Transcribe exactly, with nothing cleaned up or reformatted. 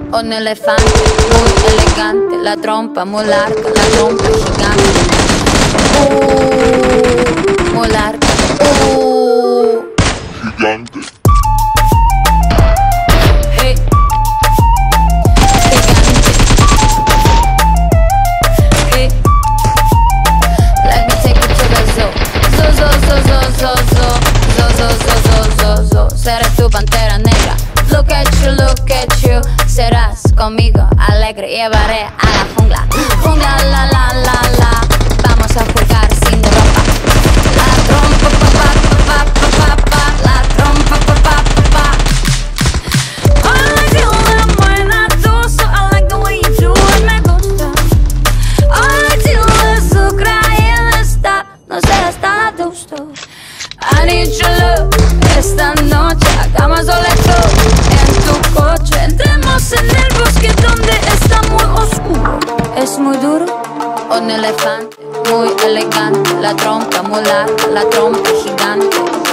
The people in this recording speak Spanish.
Un elefante muy elegante, la trompa muy larga, la trompa gigante. Uh, muy larga. Uh, Gigante. hey. Gigante. Hey. Let me take you to the zoo. Zoo, zoo, zoo, zoo, zoo, zoo. Zoo, zoo, zoo, zoo, zoo, zoo. Seré tu pantera negra. Look at you, look at you. Serás conmigo alegre, llevaré a la jungla. Jungla, la, la, la, la. Vamos a jugar sin ropa. La trompa, pa, pa, pa, pa, pa, pa. La trompa, pa, pa, pa, pa. I like you when buena tú, so I like the way you do it, me gusta. I like you when su crayera está, no seas tan adusto. I need your love, esta noche hagamos soleto en tu coche. Entremos en el bosque donde está muy oscuro. Es muy duro. Un elefante muy elegante, la trompa muy larga, la trompa gigante.